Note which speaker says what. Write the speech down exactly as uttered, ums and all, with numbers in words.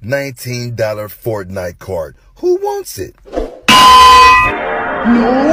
Speaker 1: nineteen dollar Fortnite card. Who wants it?
Speaker 2: No.